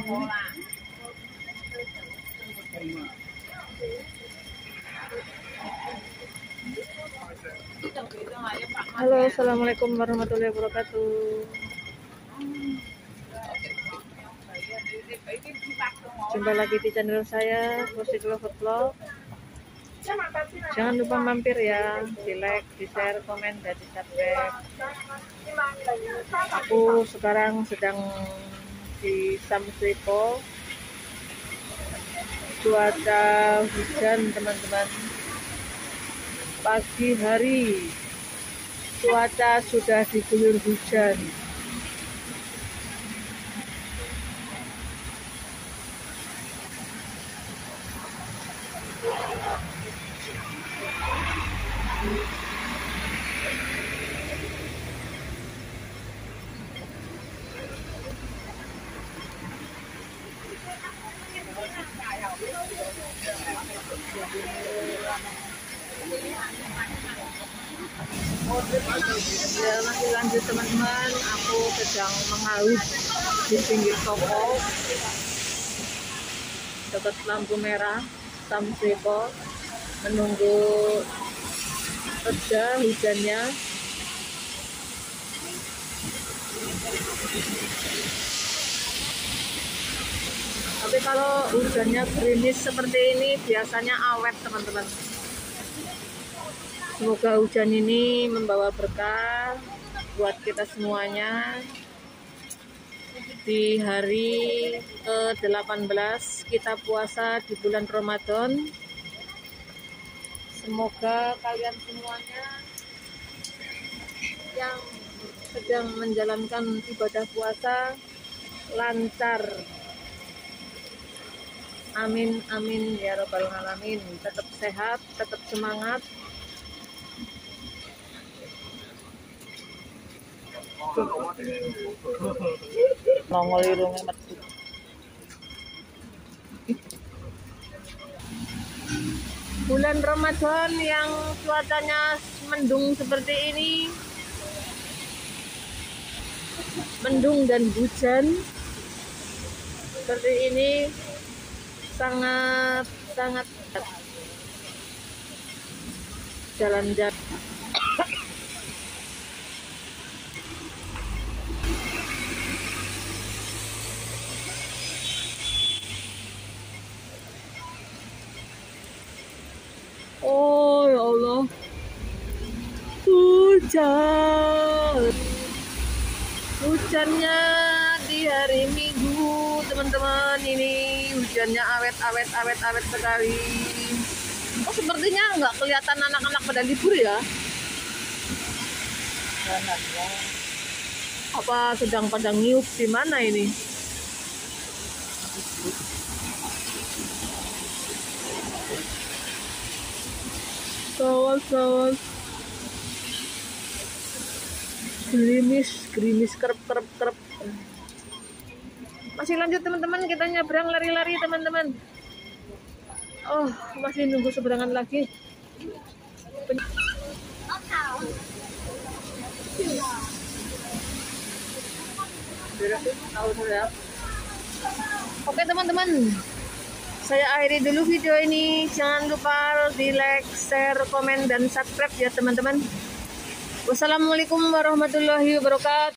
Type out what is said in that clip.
Halo, assalamualaikum warahmatullahi wabarakatuh. Jumpa lagi di channel saya, Rosti Vlog. Jangan lupa mampir ya, di like, di share, komen, dan di subscribe. Aku sekarang sedang di Samsripo. Cuaca hujan teman-teman. Pagi hari cuaca sudah diguyur hujan. Ya, masih lanjut teman-teman, aku sedang mengawit di pinggir toko dekat lampu merah Samsripo, menunggu reda hujannya. Tapi kalau hujannya gerimis seperti ini biasanya awet teman-teman. Semoga hujan ini membawa berkah buat kita semuanya. Di hari ke-18 kita puasa di bulan Ramadan. Semoga kalian semuanya yang sedang menjalankan ibadah puasa lancar. Amin amin ya robbal alamin. Tetap sehat, tetap semangat. Nongol irungnya metu. Bulan Ramadan yang cuacanya mendung seperti ini, mendung dan hujan seperti ini, sangat jalan-jalan. Oh ya Allah, hujannya di hari Minggu teman-teman. Ini hujannya awet sekali. Oh, sepertinya nggak kelihatan anak-anak pada libur ya. Apa sedang pada ngiup di mana ini? Kawas gerimis kerep. Masih lanjut teman-teman, kita nyebrang lari-lari teman-teman. Oh, masih nunggu seberangan lagi. Oke teman-teman, saya akhiri dulu video ini. Jangan lupa di like, share, komen, dan subscribe ya teman-teman. Wassalamualaikum warahmatullahi wabarakatuh.